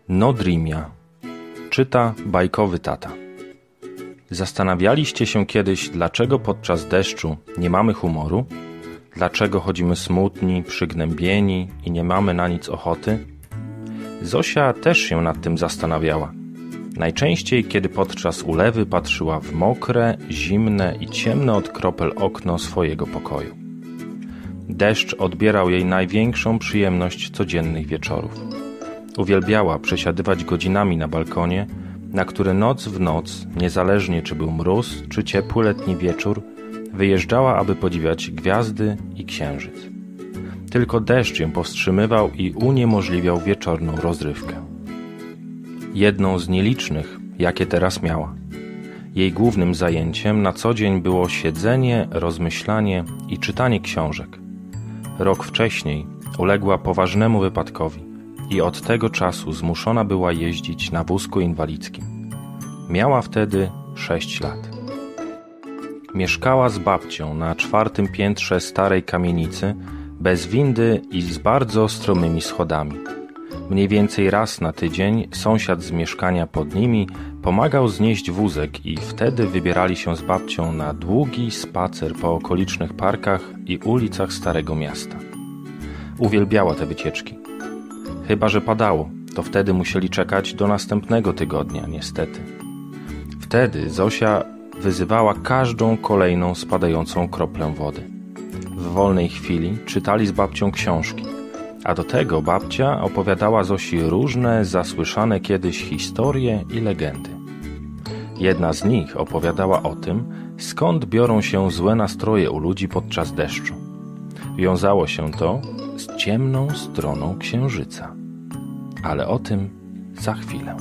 Nodrimia. Czyta bajkowy tata. Zastanawialiście się kiedyś, dlaczego podczas deszczu nie mamy humoru? Dlaczego chodzimy smutni, przygnębieni i nie mamy na nic ochoty? Zosia też się nad tym zastanawiała. Najczęściej, kiedy podczas ulewy patrzyła w mokre, zimne i ciemne od kropel okno swojego pokoju. Deszcz odbierał jej największą przyjemność codziennych wieczorów. Uwielbiała przesiadywać godzinami na balkonie, na który noc w noc, niezależnie czy był mróz, czy ciepły letni wieczór, wyjeżdżała, aby podziwiać gwiazdy i księżyc. Tylko deszcz ją powstrzymywał i uniemożliwiał wieczorną rozrywkę. Jedną z nielicznych, jakie teraz miała. Jej głównym zajęciem na co dzień było siedzenie, rozmyślanie i czytanie książek. Rok wcześniej uległa poważnemu wypadkowi i od tego czasu zmuszona była jeździć na wózku inwalidzkim. Miała wtedy 6 lat. Mieszkała z babcią na 4. piętrze starej kamienicy, bez windy i z bardzo stromymi schodami. Mniej więcej raz na tydzień sąsiad z mieszkania pod nimi pomagał znieść wózek i wtedy wybierali się z babcią na długi spacer po okolicznych parkach i ulicach Starego Miasta. Uwielbiała te wycieczki. Chyba że padało, to wtedy musieli czekać do następnego tygodnia, niestety. Wtedy Zosia wyzywała każdą kolejną spadającą kroplę wody. W wolnej chwili czytali z babcią książki, a do tego babcia opowiadała Zosi różne zasłyszane kiedyś historie i legendy. Jedna z nich opowiadała o tym, skąd biorą się złe nastroje u ludzi podczas deszczu. Wiązało się to z ciemną stroną księżyca. Ale o tym za chwilę.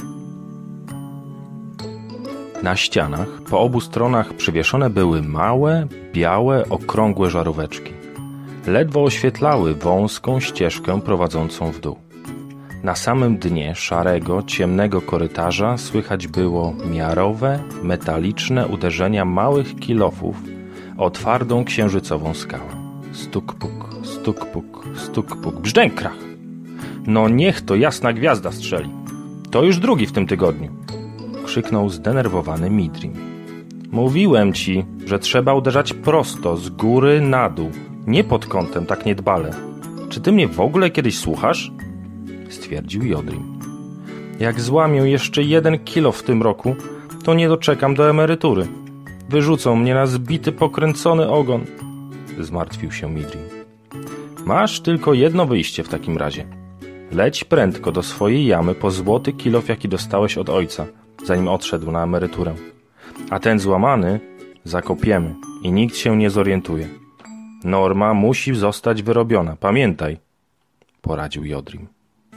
Na ścianach po obu stronach przywieszone były małe, białe, okrągłe żaróweczki. Ledwo oświetlały wąską ścieżkę prowadzącą w dół. Na samym dnie szarego, ciemnego korytarza słychać było miarowe, metaliczne uderzenia małych kilofów o twardą księżycową skałę. Stuk-puk, stuk-puk, stuk-puk, brzdęk, krach. No niech to jasna gwiazda strzeli. To już drugi w tym tygodniu. Krzyknął zdenerwowany Midrim. Mówiłem ci, że trzeba uderzać prosto, z góry na dół, nie pod kątem, tak niedbale. Czy ty mnie w ogóle kiedyś słuchasz? Stwierdził Jodrim. Jak złamię jeszcze 1 kilo w tym roku, to nie doczekam do emerytury. Wyrzucą mnie na zbity, pokręcony ogon. Zmartwił się Midrim. Masz tylko jedno wyjście w takim razie. Leć prędko do swojej jamy po złoty kilof, jaki dostałeś od ojca, zanim odszedł na emeryturę. A ten złamany zakopiemy i nikt się nie zorientuje. Norma musi zostać wyrobiona, pamiętaj, poradził Jodrim.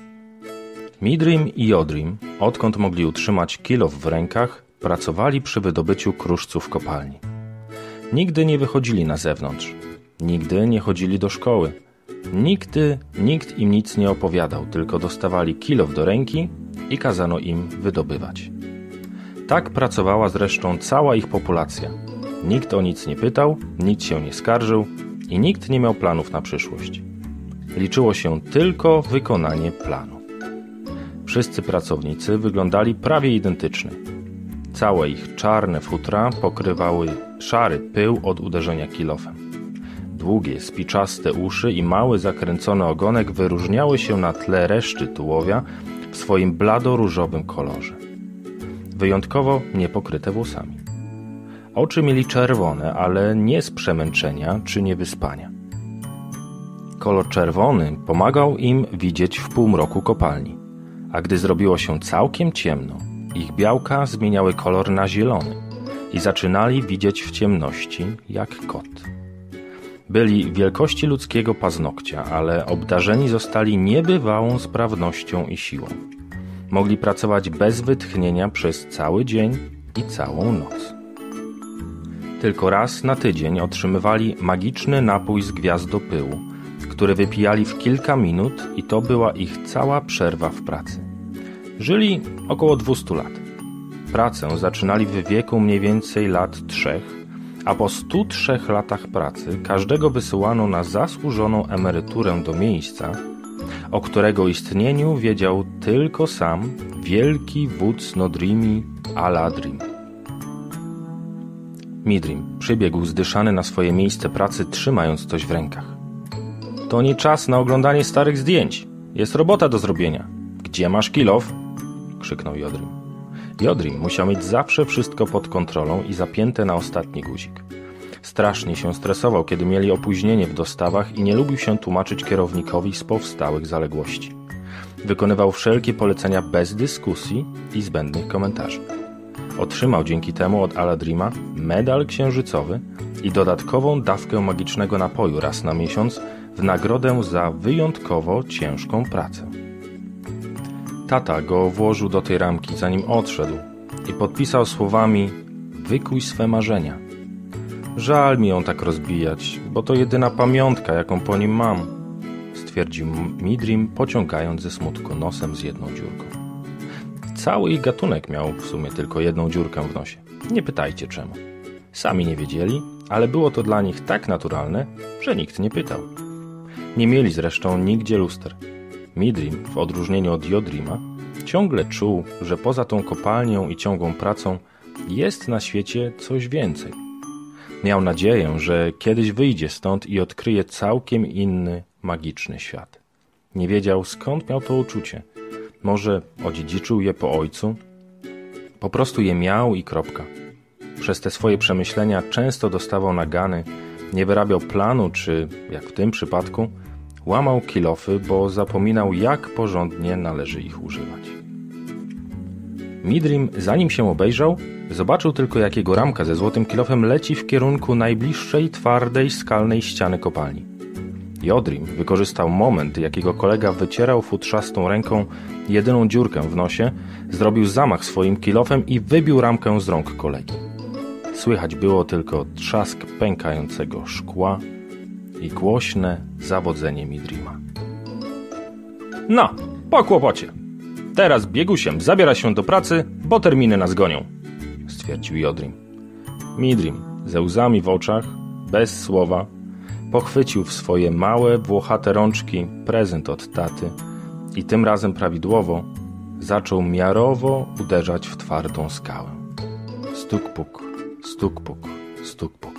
Midrim i Jodrim, odkąd mogli utrzymać kilof w rękach, pracowali przy wydobyciu kruszców w kopalni. Nigdy nie wychodzili na zewnątrz, nigdy nie chodzili do szkoły. Nikt im nic nie opowiadał, tylko dostawali kilof do ręki i kazano im wydobywać. Tak pracowała zresztą cała ich populacja. Nikt o nic nie pytał, nikt się nie skarżył i nikt nie miał planów na przyszłość. Liczyło się tylko wykonanie planu. Wszyscy pracownicy wyglądali prawie identycznie. Całe ich czarne futra pokrywały szary pył od uderzenia kilofem. Długie, spiczaste uszy i mały zakręcony ogonek wyróżniały się na tle reszty tułowia w swoim blado-różowym kolorze. Wyjątkowo niepokryte włosami. Oczy mieli czerwone, ale nie z przemęczenia czy niewyspania. Kolor czerwony pomagał im widzieć w półmroku kopalni, a gdy zrobiło się całkiem ciemno, ich białka zmieniały kolor na zielony i zaczynali widzieć w ciemności jak kot. Byli wielkości ludzkiego paznokcia, ale obdarzeni zostali niebywałą sprawnością i siłą. Mogli pracować bez wytchnienia przez cały dzień i całą noc. Tylko raz na tydzień otrzymywali magiczny napój z gwiazdopyłu, który wypijali w kilka minut i to była ich cała przerwa w pracy. Żyli około 200 lat. Pracę zaczynali w wieku mniej więcej lat 3, a po 103 latach pracy każdego wysyłano na zasłużoną emeryturę do miejsca, o którego istnieniu wiedział tylko sam wielki wódz Nodrimi Aladrim. Midrim przybiegł zdyszany na swoje miejsce pracy, trzymając coś w rękach. To nie czas na oglądanie starych zdjęć. Jest robota do zrobienia. Gdzie masz kilof? Krzyknął Jodrim. Jodrim musiał mieć zawsze wszystko pod kontrolą i zapięte na ostatni guzik. Strasznie się stresował, kiedy mieli opóźnienie w dostawach i nie lubił się tłumaczyć kierownikowi z powstałych zaległości. Wykonywał wszelkie polecenia bez dyskusji i zbędnych komentarzy. Otrzymał dzięki temu od Aladrima medal księżycowy i dodatkową dawkę magicznego napoju raz na miesiąc w nagrodę za wyjątkowo ciężką pracę. Tata go włożył do tej ramki, zanim odszedł i podpisał słowami: wykuj swe marzenia. Żal mi ją tak rozbijać, bo to jedyna pamiątka, jaką po nim mam, stwierdził Midrim, pociągając ze smutku nosem z jedną dziurką. Cały ich gatunek miał w sumie tylko jedną dziurkę w nosie. Nie pytajcie czemu. Sami nie wiedzieli, ale było to dla nich tak naturalne, że nikt nie pytał. Nie mieli zresztą nigdzie luster. Midrim, w odróżnieniu od Jodrima, ciągle czuł, że poza tą kopalnią i ciągłą pracą jest na świecie coś więcej. Miał nadzieję, że kiedyś wyjdzie stąd i odkryje całkiem inny, magiczny świat. Nie wiedział, skąd miał to uczucie. Może odziedziczył je po ojcu? Po prostu je miał i kropka. Przez te swoje przemyślenia często dostawał nagany, nie wyrabiał planu czy, jak w tym przypadku, łamał kilofy, bo zapominał, jak porządnie należy ich używać. Midrim, zanim się obejrzał, zobaczył tylko, jak jego ramka ze złotym kilofem leci w kierunku najbliższej, twardej, skalnej ściany kopalni. Jodrim wykorzystał moment, jak jego kolega wycierał futrzastą ręką jedyną dziurkę w nosie, zrobił zamach swoim kilofem i wybił ramkę z rąk kolegi. Słychać było tylko trzask pękającego szkła i głośne zawodzenie Midrima. No, po kłopocie. Teraz biegusiem zabiera się do pracy, bo terminy nas gonią, stwierdził Jodrim. Midrim, ze łzami w oczach, bez słowa, pochwycił w swoje małe, włochate rączki prezent od taty i tym razem prawidłowo zaczął miarowo uderzać w twardą skałę. Stuk-puk, stuk-puk, stuk-puk.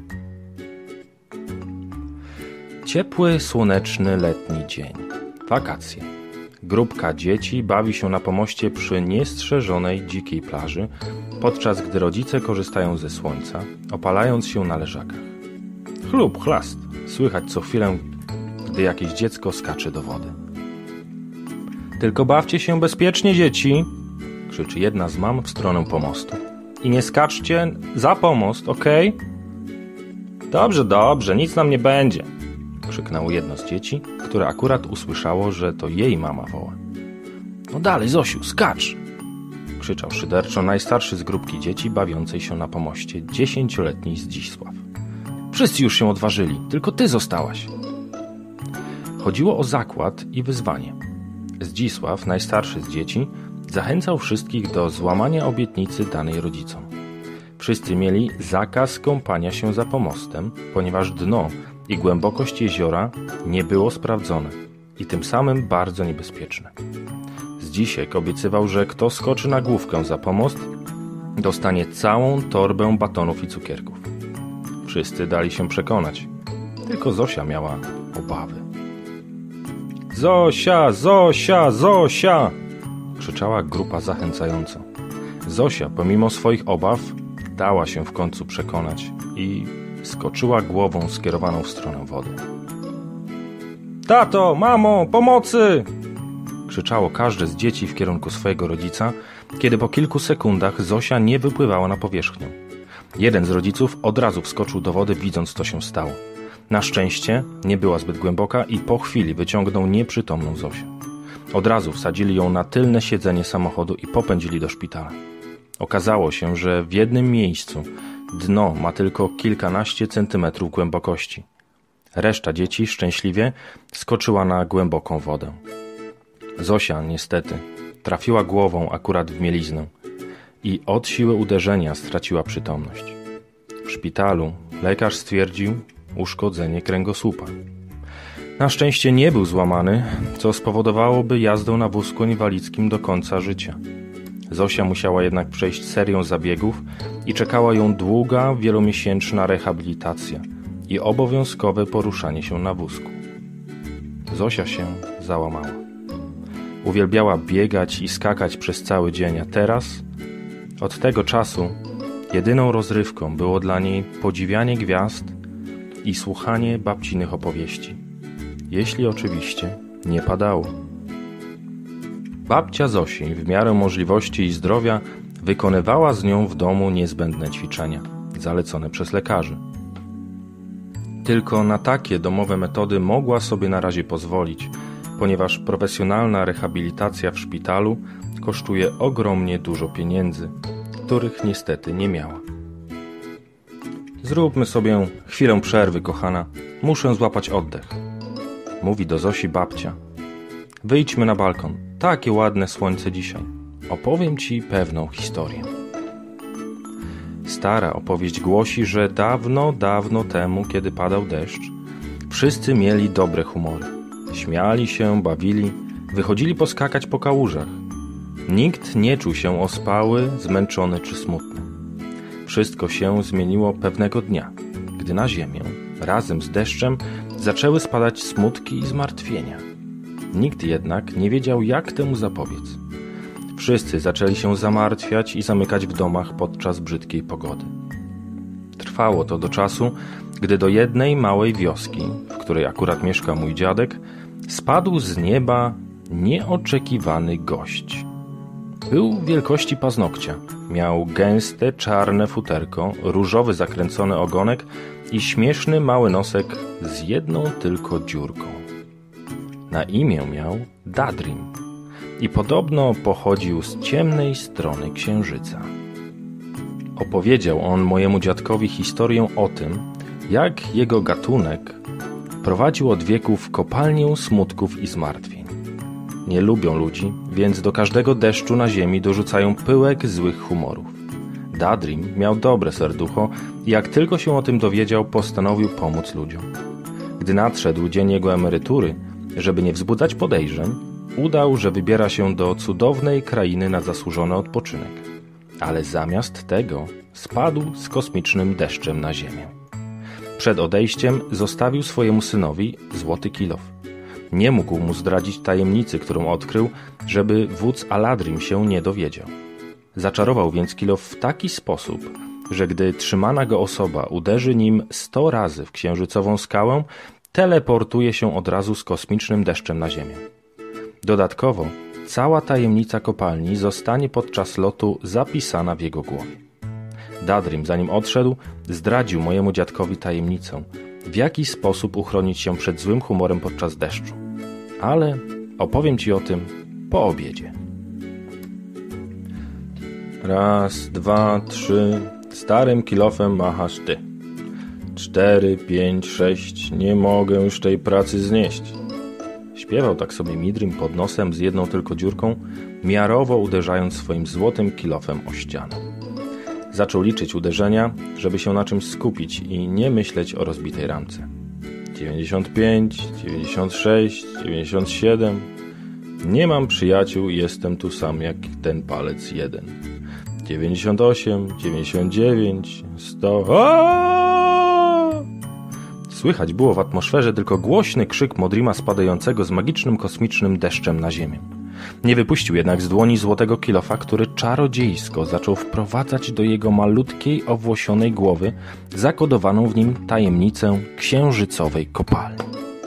Ciepły, słoneczny, letni dzień. Wakacje. Grupka dzieci bawi się na pomoście przy niestrzeżonej, dzikiej plaży, podczas gdy rodzice korzystają ze słońca, opalając się na leżakach. Chlub, chlast. Słychać co chwilę, gdy jakieś dziecko skacze do wody. Tylko bawcie się bezpiecznie, dzieci, krzyczy jedna z mam w stronę pomostu. I nie skaczcie za pomost, okej? Dobrze, dobrze, nic nam nie będzie, krzyknęło jedno z dzieci, które akurat usłyszało, że to jej mama woła. No dalej, Zosiu, skacz! Krzyczał szyderczo najstarszy z grupki dzieci bawiącej się na pomoście, 10-letni Zdzisław. Wszyscy już się odważyli, tylko ty zostałaś. Chodziło o zakład i wyzwanie. Zdzisław, najstarszy z dzieci, zachęcał wszystkich do złamania obietnicy danej rodzicom. Wszyscy mieli zakaz kąpania się za pomostem, ponieważ dno i głębokość jeziora nie było sprawdzone i tym samym bardzo niebezpieczne. Zdzisiek obiecywał, że kto skoczy na główkę za pomost, dostanie całą torbę batonów i cukierków. Wszyscy dali się przekonać, tylko Zosia miała obawy. Zosia, Zosia, Zosia! Krzyczała grupa zachęcająco. Zosia, pomimo swoich obaw, dała się w końcu przekonać i skoczyła głową skierowaną w stronę wody. Tato, mamo, pomocy! Krzyczało każde z dzieci w kierunku swojego rodzica, kiedy po kilku sekundach Zosia nie wypływała na powierzchnię. Jeden z rodziców od razu wskoczył do wody, widząc, co się stało. Na szczęście nie była zbyt głęboka i po chwili wyciągnął nieprzytomną Zosię. Od razu wsadzili ją na tylne siedzenie samochodu i popędzili do szpitala. Okazało się, że w jednym miejscu dno ma tylko kilkanaście centymetrów głębokości. Reszta dzieci szczęśliwie skoczyła na głęboką wodę. Zosia niestety trafiła głową akurat w mieliznę i od siły uderzenia straciła przytomność. W szpitalu lekarz stwierdził uszkodzenie kręgosłupa. Na szczęście nie był złamany, co spowodowałoby jazdę na wózku inwalidzkim do końca życia. Zosia musiała jednak przejść serię zabiegów i czekała ją długa, wielomiesięczna rehabilitacja i obowiązkowe poruszanie się na wózku. Zosia się załamała. Uwielbiała biegać i skakać przez cały dzień, a teraz, od tego czasu, jedyną rozrywką było dla niej podziwianie gwiazd i słuchanie babcinych opowieści. Jeśli oczywiście nie padało. Babcia Zosi w miarę możliwości i zdrowia wykonywała z nią w domu niezbędne ćwiczenia, zalecone przez lekarzy. Tylko na takie domowe metody mogła sobie na razie pozwolić, ponieważ profesjonalna rehabilitacja w szpitalu kosztuje ogromnie dużo pieniędzy, których niestety nie miała. Zróbmy sobie chwilę przerwy, kochana. Muszę złapać oddech. Mówi do Zosi babcia. Wyjdźmy na balkon. Takie ładne słońce dzisiaj. Opowiem ci pewną historię. Stara opowieść głosi, że dawno, dawno temu, kiedy padał deszcz, wszyscy mieli dobre humory. Śmiali się, bawili, wychodzili poskakać po kałużach. Nikt nie czuł się ospały, zmęczony czy smutny. Wszystko się zmieniło pewnego dnia, gdy na ziemię, razem z deszczem, zaczęły spadać smutki i zmartwienia. Nikt jednak nie wiedział, jak temu zapobiec. Wszyscy zaczęli się zamartwiać i zamykać w domach podczas brzydkiej pogody. Trwało to do czasu, gdy do jednej małej wioski, w której akurat mieszka mój dziadek, spadł z nieba nieoczekiwany gość. Był wielkości paznokcia, miał gęste, czarne futerko, różowy zakręcony ogonek i śmieszny mały nosek z jedną tylko dziurką. Na imię miał Dadrim i podobno pochodził z ciemnej strony księżyca. Opowiedział on mojemu dziadkowi historię o tym, jak jego gatunek prowadził od wieków kopalnię smutków i zmartwień. Nie lubią ludzi, więc do każdego deszczu na ziemi dorzucają pyłek złych humorów. Dadrim miał dobre serducho i jak tylko się o tym dowiedział, postanowił pomóc ludziom. Gdy nadszedł dzień jego emerytury, żeby nie wzbudzać podejrzeń, udał, że wybiera się do cudownej krainy na zasłużony odpoczynek. Ale zamiast tego spadł z kosmicznym deszczem na ziemię. Przed odejściem zostawił swojemu synowi złoty kilof. Nie mógł mu zdradzić tajemnicy, którą odkrył, żeby wódz Aladrim się nie dowiedział. Zaczarował więc kilof w taki sposób, że gdy trzymana go osoba uderzy nim 100 razy w księżycową skałę, teleportuje się od razu z kosmicznym deszczem na ziemię. Dodatkowo cała tajemnica kopalni zostanie podczas lotu zapisana w jego głowie. Dadrim, zanim odszedł, zdradził mojemu dziadkowi tajemnicę, w jaki sposób uchronić się przed złym humorem podczas deszczu. Ale opowiem ci o tym po obiedzie. 1, 2, 3, starym kilofem machasz ty. 4, 5, 6, nie mogę już tej pracy znieść. Śpiewał tak sobie Midrim pod nosem z jedną tylko dziurką, miarowo uderzając swoim złotym kilofem o ścianę. Zaczął liczyć uderzenia, żeby się na czymś skupić i nie myśleć o rozbitej ramce. 95, 96, 97. Nie mam przyjaciół i jestem tu sam jak ten palec jeden. 98, 99, 100. Aaaa! Słychać było w atmosferze tylko głośny krzyk Modrima spadającego z magicznym kosmicznym deszczem na ziemię. Nie wypuścił jednak z dłoni złotego kilofa, który czarodziejsko zaczął wprowadzać do jego malutkiej, owłosionej głowy zakodowaną w nim tajemnicę księżycowej kopalni.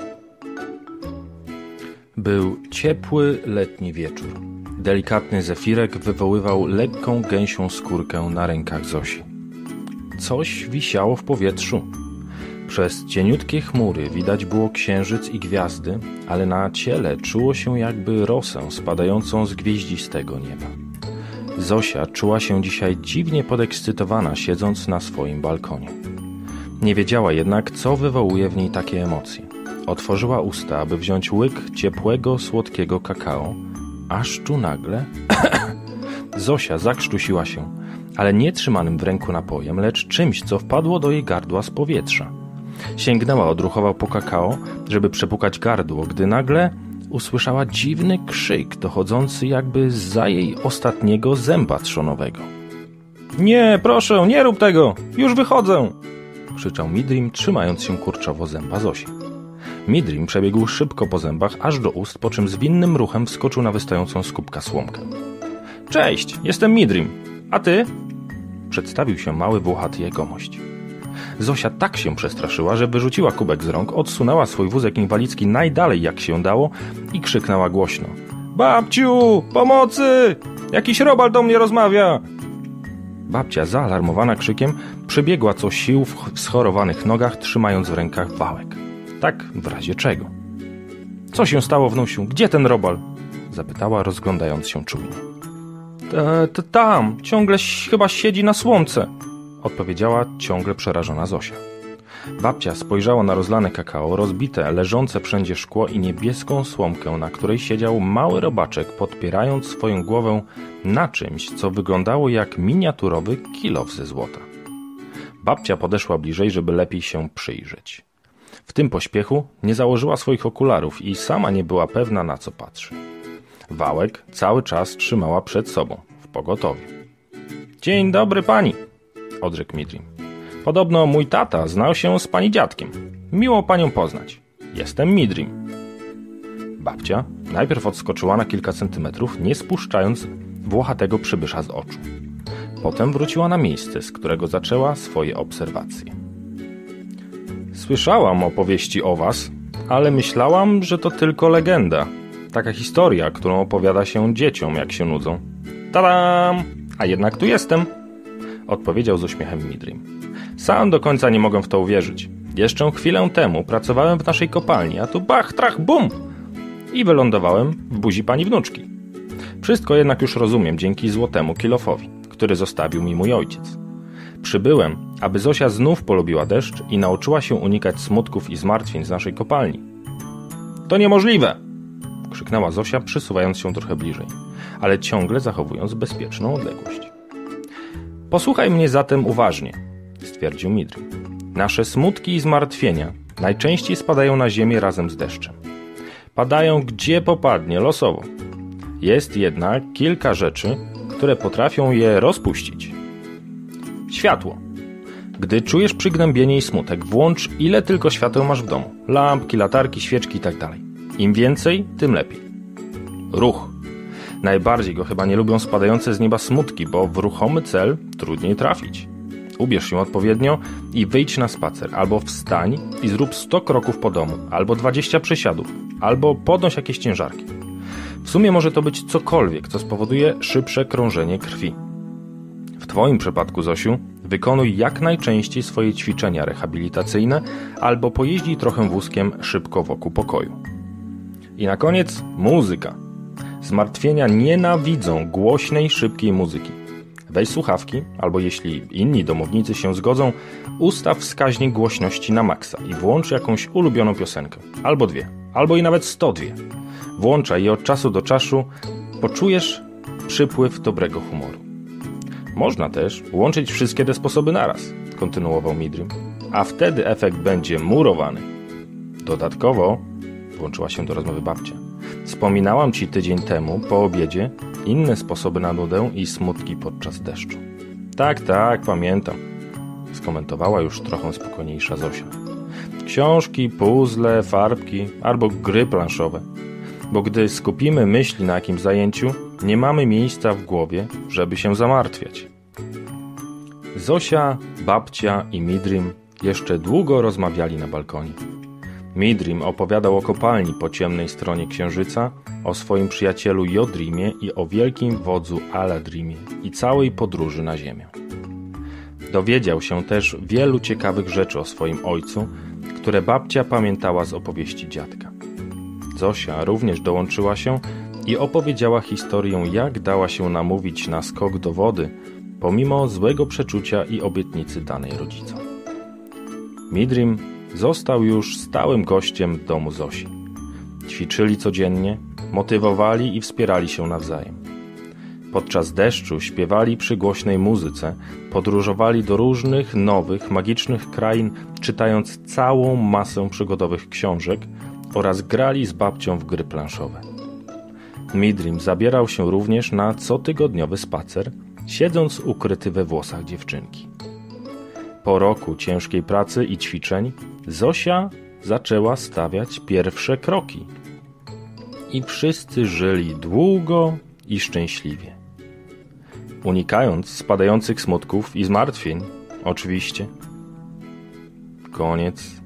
Był ciepły letni wieczór. Delikatny zefirek wywoływał lekką gęsią skórkę na rękach Zosi. Coś wisiało w powietrzu. Przez cieniutkie chmury widać było księżyc i gwiazdy, ale na ciele czuło się jakby rosę spadającą z gwieździstego nieba. Zosia czuła się dzisiaj dziwnie podekscytowana, siedząc na swoim balkonie. Nie wiedziała jednak, co wywołuje w niej takie emocje. Otworzyła usta, aby wziąć łyk ciepłego, słodkiego kakao, aż tu nagle Zosia zakrztusiła się, ale nie trzymanym w ręku napojem, lecz czymś, co wpadło do jej gardła z powietrza. Sięgnęła odruchowo po kakao, żeby przepukać gardło, gdy nagle usłyszała dziwny krzyk dochodzący jakby zza jej ostatniego zęba trzonowego. Nie, proszę, nie rób tego! Już wychodzę! Krzyczał Midrim, trzymając się kurczowo zęba Zosi. Midrim przebiegł szybko po zębach aż do ust, po czym zwinnym ruchem wskoczył na wystającą z kubka słomkę. Cześć, jestem Midrim. A ty? Przedstawił się mały, włochaty jegomość. Zosia tak się przestraszyła, że wyrzuciła kubek z rąk, odsunęła swój wózek inwalidzki najdalej jak się dało i krzyknęła głośno. Babciu, pomocy! Jakiś robal do mnie rozmawia! Babcia, zaalarmowana krzykiem, przybiegła co sił w schorowanych nogach, trzymając w rękach wałek. Tak w razie czego. Co się stało, wnusiu? Gdzie ten robal? Zapytała, rozglądając się czujnie. Tam, ciągle chyba siedzi na słomce, odpowiedziała ciągle przerażona Zosia. Babcia spojrzała na rozlane kakao, rozbite, leżące wszędzie szkło i niebieską słomkę, na której siedział mały robaczek, podpierając swoją głowę na czymś, co wyglądało jak miniaturowy kilof ze złota. Babcia podeszła bliżej, żeby lepiej się przyjrzeć. W tym pośpiechu nie założyła swoich okularów i sama nie była pewna, na co patrzy. Wałek cały czas trzymała przed sobą, w pogotowiu. Dzień dobry pani, odrzekł Midrim. Podobno mój tata znał się z pani dziadkiem. Miło panią poznać. Jestem Midrim. Babcia najpierw odskoczyła na kilka centymetrów, nie spuszczając włochatego przybysza z oczu. Potem wróciła na miejsce, z którego zaczęła swoje obserwacje. Słyszałam opowieści o was, ale myślałam, że to tylko legenda. Taka historia, którą opowiada się dzieciom, jak się nudzą. Tadam! A jednak tu jestem! Odpowiedział z uśmiechem Midrim. Sam do końca nie mogę w to uwierzyć. Jeszcze chwilę temu pracowałem w naszej kopalni, a tu bach, trach, bum! I wylądowałem w buzi pani wnuczki. Wszystko jednak już rozumiem dzięki złotemu kilofowi, który zostawił mi mój ojciec. Przybyłem, aby Zosia znów polubiła deszcz i nauczyła się unikać smutków i zmartwień z naszej kopalni. To niemożliwe! Krzyknęła Zosia, przysuwając się trochę bliżej, ale ciągle zachowując bezpieczną odległość. Posłuchaj mnie zatem uważnie, stwierdził Midrim. Nasze smutki i zmartwienia najczęściej spadają na ziemię razem z deszczem. Padają gdzie popadnie, losowo. Jest jednak kilka rzeczy, które potrafią je rozpuścić. Światło. Gdy czujesz przygnębienie i smutek, włącz ile tylko świateł masz w domu. Lampki, latarki, świeczki itd. Im więcej, tym lepiej. Ruch. Najbardziej go chyba nie lubią spadające z nieba smutki, bo w ruchomy cel trudniej trafić. Ubierz się odpowiednio i wyjdź na spacer, albo wstań i zrób 100 kroków po domu, albo 20 przysiadów, albo podnoś jakieś ciężarki. W sumie może to być cokolwiek, co spowoduje szybsze krążenie krwi. W twoim przypadku, Zosiu, wykonuj jak najczęściej swoje ćwiczenia rehabilitacyjne, albo pojeźdź trochę wózkiem szybko wokół pokoju. I na koniec muzyka. Zmartwienia nienawidzą głośnej, szybkiej muzyki. Weź słuchawki, albo jeśli inni domownicy się zgodzą, ustaw wskaźnik głośności na maksa i włącz jakąś ulubioną piosenkę. Albo 2, albo i nawet 102. Włączaj je od czasu do czasu, poczujesz przypływ dobrego humoru. Można też łączyć wszystkie te sposoby naraz, kontynuował Midrim, a wtedy efekt będzie murowany. Dodatkowo, włączyła się do rozmowy babcia, wspominałam ci tydzień temu, po obiedzie, inne sposoby na nudę i smutki podczas deszczu. Tak, pamiętam, skomentowała już trochę spokojniejsza Zosia. Książki, puzzle, farbki albo gry planszowe. Bo gdy skupimy myśli na jakimś zajęciu, nie mamy miejsca w głowie, żeby się zamartwiać. Zosia, babcia i Midrim jeszcze długo rozmawiali na balkonie. Midrim opowiadał o kopalni po ciemnej stronie księżyca, o swoim przyjacielu Jodrimie i o wielkim wodzu Aladrimie i całej podróży na ziemię. Dowiedział się też wielu ciekawych rzeczy o swoim ojcu, które babcia pamiętała z opowieści dziadka. Zosia również dołączyła się i opowiedziała historię, jak dała się namówić na skok do wody, pomimo złego przeczucia i obietnicy danej rodzicom. Midrim został już stałym gościem domu Zosi. Ćwiczyli codziennie, motywowali i wspierali się nawzajem. Podczas deszczu śpiewali przy głośnej muzyce, podróżowali do różnych nowych, magicznych krain, czytając całą masę przygodowych książek oraz grali z babcią w gry planszowe. Midrim zabierał się również na cotygodniowy spacer, siedząc ukryty we włosach dziewczynki. Po roku ciężkiej pracy i ćwiczeń Zosia zaczęła stawiać pierwsze kroki. I wszyscy żyli długo i szczęśliwie. Unikając spadających smutków i zmartwień, oczywiście. Koniec.